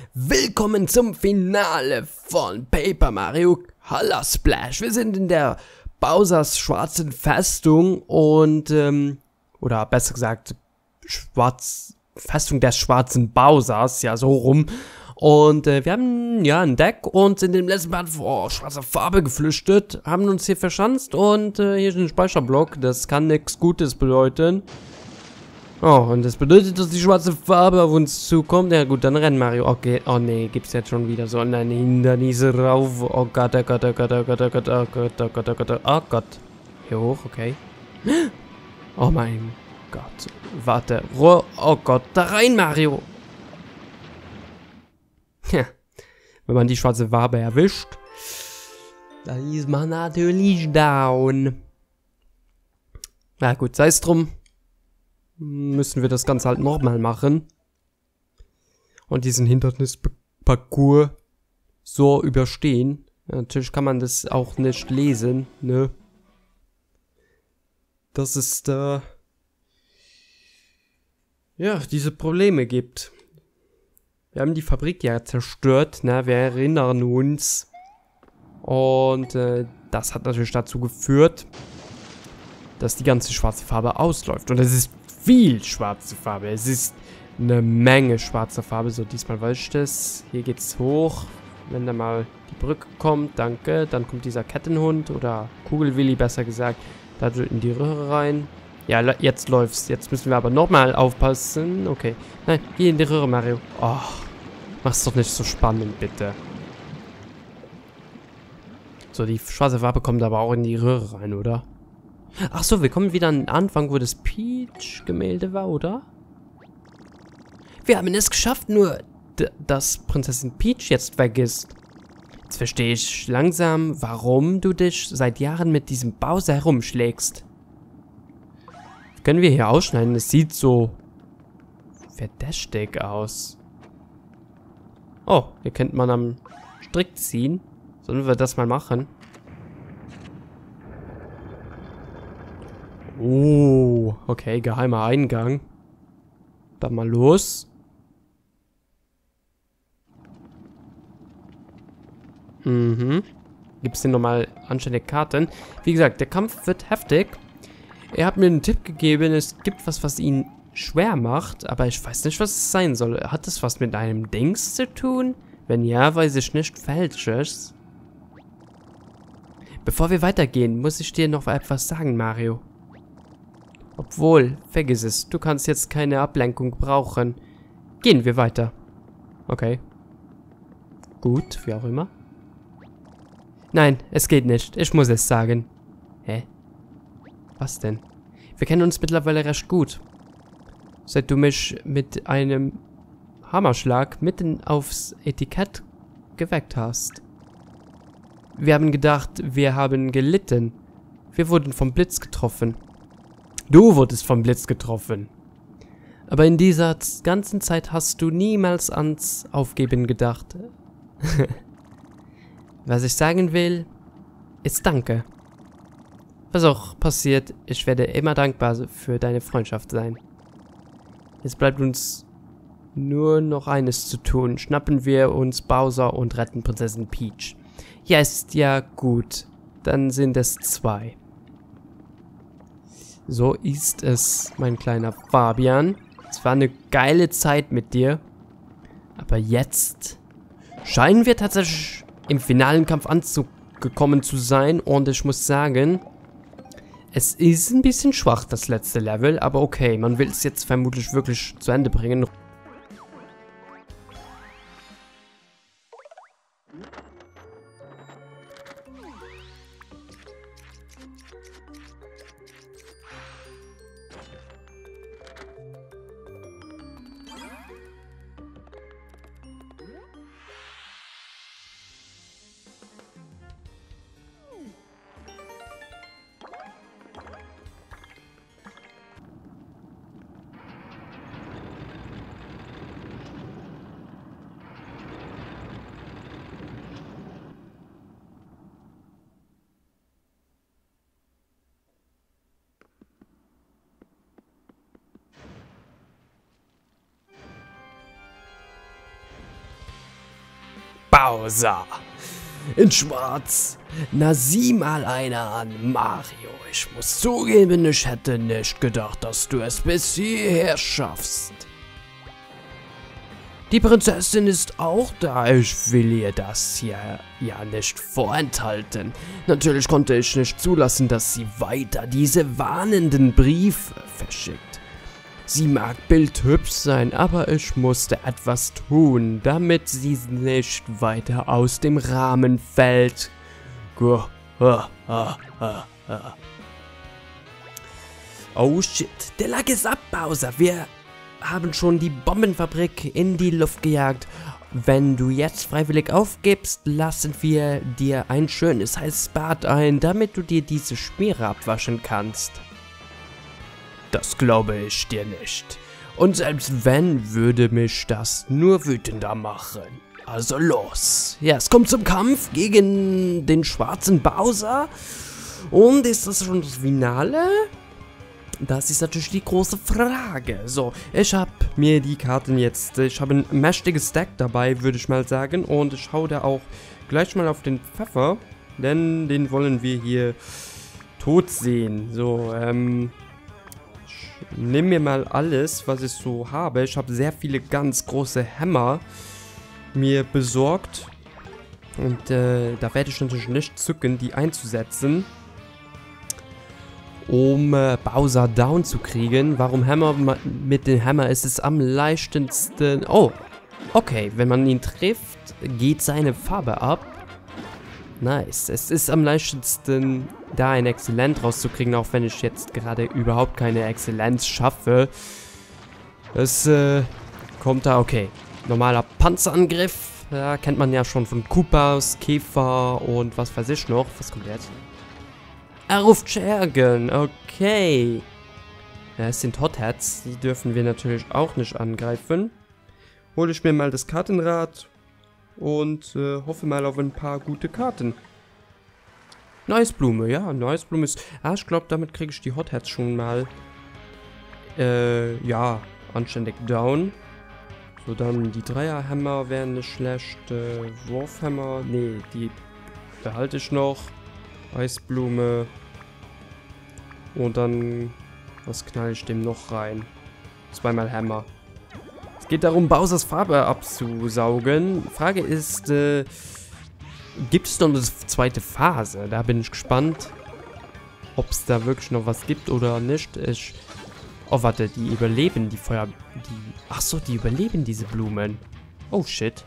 Willkommen zum Finale von Paper Mario Color Splash. Wir sind in der Bowsers schwarzen Festung und, oder besser gesagt, Festung des schwarzen Bowsers, ja so rum. Und wir haben ja ein Deck und sind im letzten Part vor schwarzer Farbe geflüchtet, haben uns hier verschanzt und hier ist ein Speicherblock, das kann nichts Gutes bedeuten. Oh, und das bedeutet, dass die schwarze Farbe auf uns zukommt. Ja gut, dann rennen Mario. Okay. Oh nee, gibt's jetzt schon wieder so ein Hindernisse rauf. Oh Gott, oh Gott, oh Gott, oh Gott, oh Gott, oh Gott, oh Gott, oh Gott, oh Gott. Hier hoch, okay. Oh mein Gott. Warte. Oh Gott, da rein, Mario. Ja. Wenn man die schwarze Farbe erwischt, dann ist man natürlich down. Na gut, sei es drum. Müssen wir das Ganze halt nochmal machen. Und diesen Hindernisparcours so überstehen. Ja, natürlich kann man das auch nicht lesen, ne? Dass es da ja, diese Probleme gibt. Wir haben die Fabrik ja zerstört, ne? Wir erinnern uns. Und das hat natürlich dazu geführt, dass die ganze schwarze Farbe ausläuft. Und es ist viel schwarze Farbe. Es ist eine Menge schwarzer Farbe. So, diesmal weiß ich das. Hier geht's hoch. Wenn da mal die Brücke kommt, danke. Dann kommt dieser Kettenhund oder Kugelwilli, besser gesagt, da in die Röhre rein. Ja, jetzt läuft's. Jetzt müssen wir aber nochmal aufpassen. Okay. Nein, hier in die Röhre, Mario. Oh, mach's doch nicht so spannend, bitte. So, die schwarze Farbe kommt aber auch in die Röhre rein, oder? Ach so, wir kommen wieder an den Anfang, wo das Peach-Gemälde war, oder? Wir haben es geschafft, nur dass Prinzessin Peach jetzt weg ist. Jetzt verstehe ich langsam, warum du dich seit Jahren mit diesem Bowser herumschlägst. Können wir hier ausschneiden? Es sieht so verdächtig aus. Oh, hier könnte man am Strick ziehen. Sollen wir das mal machen? Oh, okay, geheimer Eingang. Dann mal los. Gibt es hier nochmal anständige Karten? Wie gesagt, der Kampf wird heftig. Er hat mir einen Tipp gegeben, es gibt was ihn schwer macht, aber ich weiß nicht, was es sein soll. Hat es was mit einem Dings zu tun? Wenn ja, weiß ich nicht welches. Bevor wir weitergehen, muss ich dir noch etwas sagen, Mario. Obwohl, vergiss es, du kannst jetzt keine Ablenkung brauchen. Gehen wir weiter. Okay. Gut, wie auch immer. Nein, es geht nicht. Ich muss es sagen. Hä? Was denn? Wir kennen uns mittlerweile recht gut. Seit du mich mit einem Hammerschlag mitten aufs Etikett geweckt hast. Wir haben gedacht, wir haben gelitten. Wir wurden vom Blitz getroffen. Du wurdest vom Blitz getroffen. Aber in dieser ganzen Zeit hast du niemals ans Aufgeben gedacht. Was ich sagen will, ist Danke. Was auch passiert, ich werde immer dankbar für deine Freundschaft sein. Es bleibt uns nur noch eines zu tun. Schnappen wir uns Bowser und retten Prinzessin Peach. Ja, ist ja gut. Dann sind es 2. So ist es, mein kleiner Fabian. Es war eine geile Zeit mit dir. Aber jetzt scheinen wir tatsächlich im finalen Kampf angekommen zu sein. Und ich muss sagen, es ist ein bisschen schwach, das letzte Level. Aber okay, man will es jetzt vermutlich wirklich zu Ende bringen. Bowser. In Schwarz. Na, sieh mal einer an, Mario. Ich muss zugeben, ich hätte nicht gedacht, dass du es bis hierher schaffst. Die Prinzessin ist auch da. Ich will ihr das hier ja nicht vorenthalten. Natürlich konnte ich nicht zulassen, dass sie weiter diese warnenden Briefe verschickt. Sie mag bildhübsch sein, aber ich musste etwas tun, damit sie nicht weiter aus dem Rahmen fällt. Oh shit, der Lack ist ab, Bowser. Wir haben schon die Bombenfabrik in die Luft gejagt. Wenn du jetzt freiwillig aufgibst, lassen wir dir ein schönes heißes Bad ein, damit du dir diese Schmiere abwaschen kannst. Das glaube ich dir nicht. Und selbst wenn, würde mich das nur wütender machen. Also los. Ja, es kommt zum Kampf gegen den schwarzen Bowser. Und ist das schon das Finale? Das ist natürlich die große Frage. So, ich habe mir die Karten jetzt, ich habe ein mächtiges Stack dabei, würde ich mal sagen. Und ich hau da auch gleich mal auf den Pfeffer, denn den wollen wir hier tot sehen. So, ich nehme mir mal alles, was ich so habe. Ich habe sehr viele ganz große Hämmer mir besorgt. Und da werde ich natürlich nicht zücken, die einzusetzen, um Bowser down zu kriegen. Warum Hammer? Mit dem Hammer ist es am leichtesten. Oh, okay. Wenn man ihn trifft, geht seine Farbe ab. Nice. Es ist am leichtesten, da ein Exzellent rauszukriegen, auch wenn ich jetzt gerade überhaupt keine Exzellenz schaffe. Es kommt da, okay. Normaler Panzerangriff. Ja, kennt man ja schon von Koopas, Käfer und was weiß ich noch. Was kommt jetzt? Er ruft Schergen, okay. Ja, es sind Hotheads, die dürfen wir natürlich auch nicht angreifen. Hole ich mir mal das Kartenrad und hoffe mal auf ein paar gute Karten. Nice-Blume, ja, Nice-Blume ist... Ah, ich glaube, damit kriege ich die Hotheads schon mal, ja, anständig down. So, dann die Dreierhammer wären nicht schlecht. Wurfhammer, nee, die behalte ich noch. Eisblume. Und dann, was knall ich dem noch rein? Zweimal Hammer. Es geht darum, Bowsers Farbe abzusaugen. Frage ist, gibt es noch eine zweite Phase? Da bin ich gespannt, ob es da wirklich noch was gibt oder nicht. Oh, warte, die überleben die Feuer... Ach so, die überleben diese Blumen. Oh, shit.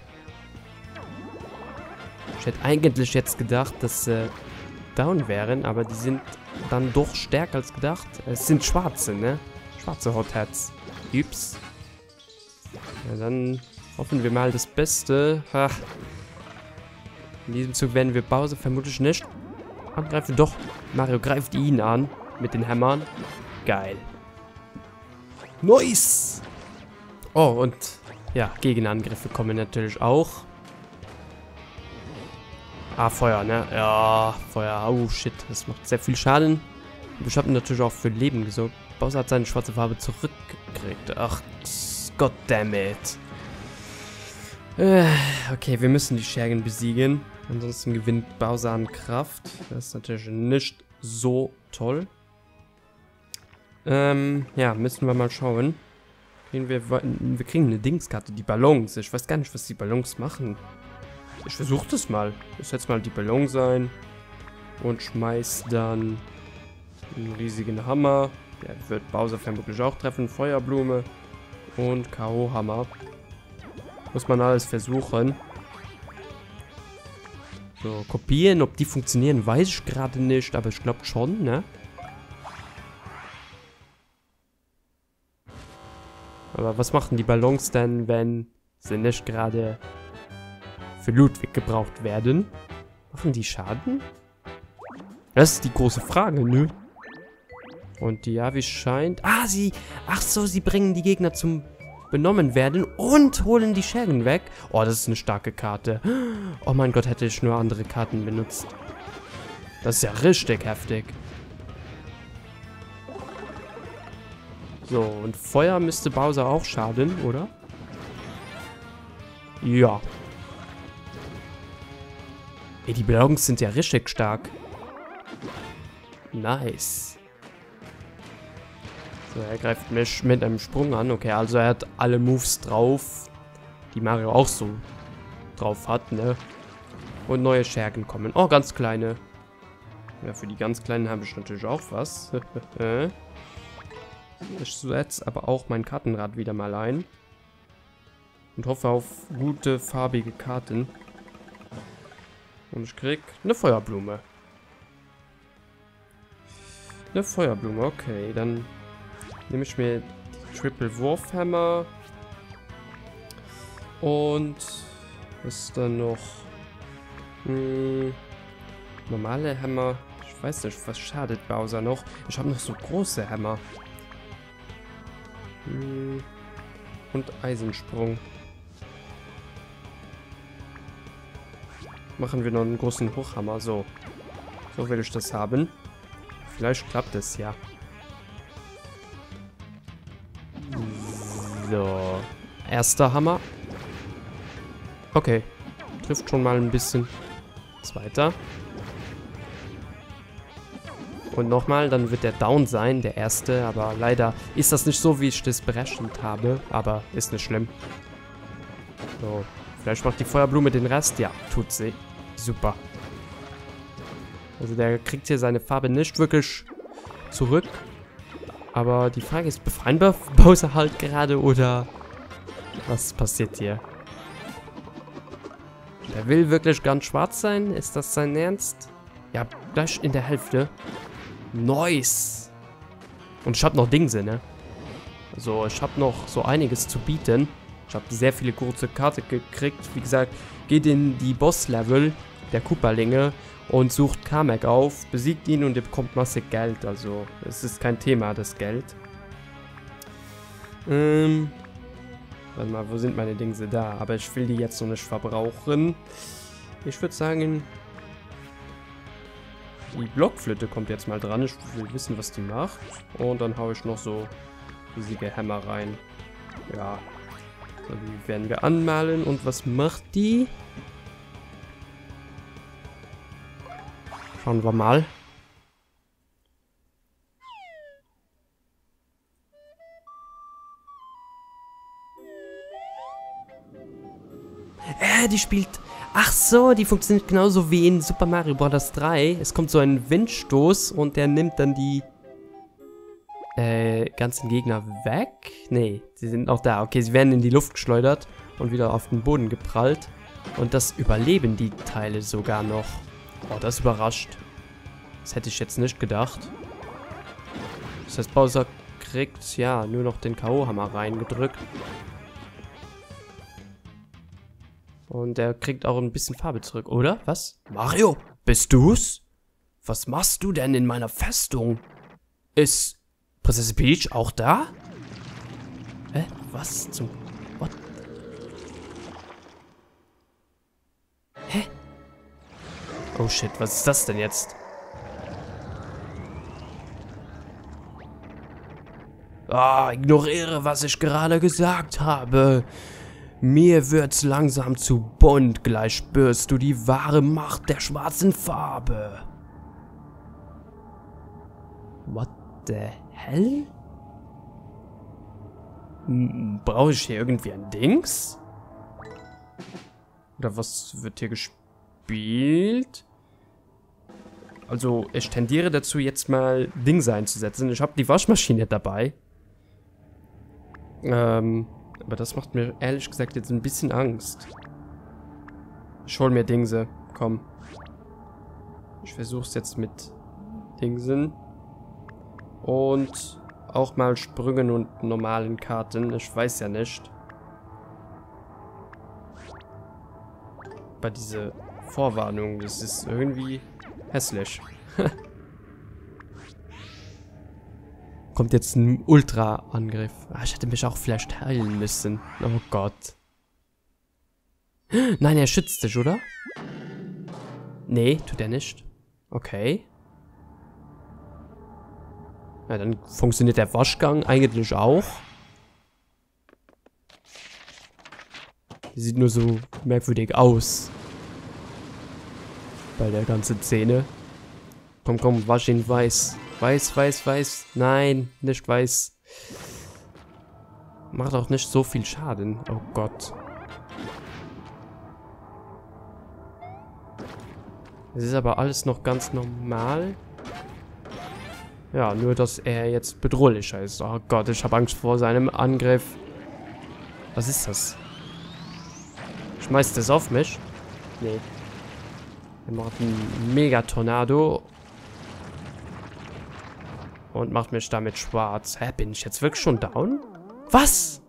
Ich hätte eigentlich jetzt gedacht, dass down wären, aber die sind dann doch stärker als gedacht. Es sind schwarze, ne? Schwarze Hotheads. Ups. Ja, dann hoffen wir mal das Beste. Ha. In diesem Zug werden wir Bowser vermutlich nicht angreifen. Doch, Mario greift ihn an mit den Hämmern. Geil. Nice! Oh, und ja, Gegenangriffe kommen natürlich auch. Ah, Feuer, ne? Ja, Feuer. Oh, shit. Das macht sehr viel Schaden. Und ich habe natürlich auch für Leben gesorgt. Bowser hat seine schwarze Farbe zurückgekriegt. Ach, goddammit. Okay, wir müssen die Schergen besiegen. Ansonsten gewinnt Bowser an Kraft. Das ist natürlich nicht so toll. Ja, müssen wir mal schauen. Wir kriegen eine Dingskarte, die Ballons. Ich weiß gar nicht, was die Ballons machen. Ich versuche das mal. Ich setze mal die Ballons ein. Und schmeiß dann einen riesigen Hammer. Der wird Bowser vermutlich auch treffen. Feuerblume. Und K.O.-Hammer. Muss man alles versuchen. So, kopieren. Ob die funktionieren, weiß ich gerade nicht. Aber ich glaube schon, ne? Aber was machen die Ballons denn, wenn sie nicht gerade für Ludwig gebraucht werden? Machen die Schaden? Das ist die große Frage, ne? Und die Yavi scheint... Ah, ach so, sie bringen die Gegner zum benommen werden und holen die Schergen weg. Oh, das ist eine starke Karte. Oh mein Gott, hätte ich nur andere Karten benutzt. Das ist ja richtig heftig. So, und Feuer müsste Bowser auch schaden, oder? Ja. Ey, die Belogens sind ja richtig stark. Nice. So, er greift mich mit einem Sprung an. Okay, also er hat alle Moves drauf, die Mario auch so drauf hat, ne? Und neue Schergen kommen. Oh, ganz kleine. Ja, für die ganz kleinen habe ich natürlich auch was. Ich setze aber auch mein Kartenrad wieder mal ein. Und hoffe auf gute, farbige Karten. Und ich krieg eine Feuerblume. Eine Feuerblume, okay. Dann nehme ich mir die Triple Warhammer. Und was ist dann noch? Normale Hämmer. Ich weiß nicht, was schadet Bowser noch? Ich habe noch so große Hämmer. Und Eisensprung. Machen wir noch einen großen Hochhammer. So. So will ich das haben. Vielleicht klappt es ja. So. Erster Hammer. Okay. Trifft schon mal ein bisschen. Zweiter. Und nochmal, dann wird der down sein, der erste. Aber leider ist das nicht so, wie ich das berechnet habe. Aber ist nicht schlimm. So. Vielleicht macht die Feuerblume den Rest. Ja, tut sie. Super. Also der kriegt hier seine Farbe nicht wirklich zurück. Aber die Frage ist, befreien wir Bowser halt gerade oder was passiert hier? Der will wirklich ganz schwarz sein? Ist das sein Ernst? Ja, gleich in der Hälfte. Nice. Und ich habe noch Dingse, ne? Also ich habe noch so einiges zu bieten. Ich habe sehr viele kurze Karten gekriegt. Wie gesagt, geht in die Boss-Level der Koopalinge und sucht Kamek auf, besiegt ihn und ihr bekommt massig Geld. Also es ist kein Thema, das Geld. Warte mal, wo sind meine Dingse da? Aber ich will die jetzt noch nicht verbrauchen. Ich würde sagen, die Blockflöte kommt jetzt mal dran. Ich will wissen, was die macht. Und dann haue ich noch so riesige Hämmer rein. Ja. So, die werden wir anmalen. Und was macht die? Schauen wir mal. Die spielt... Ach so, die funktioniert genauso wie in Super Mario Bros. 3. Es kommt so ein Windstoß und der nimmt dann die ganzen Gegner weg. Nee, sie sind noch da. Okay, sie werden in die Luft geschleudert und wieder auf den Boden geprallt. Und das überleben die Teile sogar noch. Oh, das überrascht. Das hätte ich jetzt nicht gedacht. Das heißt, Bowser kriegt, ja, nur noch den K.O.-Hammer reingedrückt. Und er kriegt auch ein bisschen Farbe zurück, oder? Was? Mario, bist du's? Was machst du denn in meiner Festung? Ist Prinzessin Peach auch da? Hä? Was zum... What? Hä? Oh shit, was ist das denn jetzt? Ah, ignoriere, was ich gerade gesagt habe. Mir wird's langsam zu bunt, gleich spürst du die wahre Macht der schwarzen Farbe. What the hell? Brauche ich hier irgendwie ein Dings? Oder was wird hier gespielt? Also, ich tendiere dazu, jetzt mal Dings einzusetzen. Ich habe die Waschmaschine dabei. Aber das macht mir ehrlich gesagt jetzt ein bisschen Angst. Ich hol mir Dingse. Komm. Ich versuch's jetzt mit Dingsen. Und auch mal Sprüngen und normalen Karten. Ich weiß ja nicht. Aber diese Vorwarnung, das ist irgendwie hässlich. Kommt jetzt ein Ultra-Angriff. Ah, ich hätte mich auch vielleicht heilen müssen. Oh Gott. Nein, er schützt dich, oder? Nee, tut er nicht. Okay. Ja, dann funktioniert der Waschgang eigentlich auch. Sieht nur so merkwürdig aus. bei der ganzen Szene. Komm, komm, wasch ihn weiß. Weiß, weiß, weiß. Nein, nicht weiß. Macht auch nicht so viel Schaden. Oh Gott. Es ist aber alles noch ganz normal. Ja, nur dass er jetzt bedrohlicher ist. Oh Gott, ich habe Angst vor seinem Angriff. Was ist das? Schmeißt das auf mich? Nee. Er macht einen Mega-Tornado. Und macht mich damit schwarz. Hä, bin ich jetzt wirklich schon down? Was?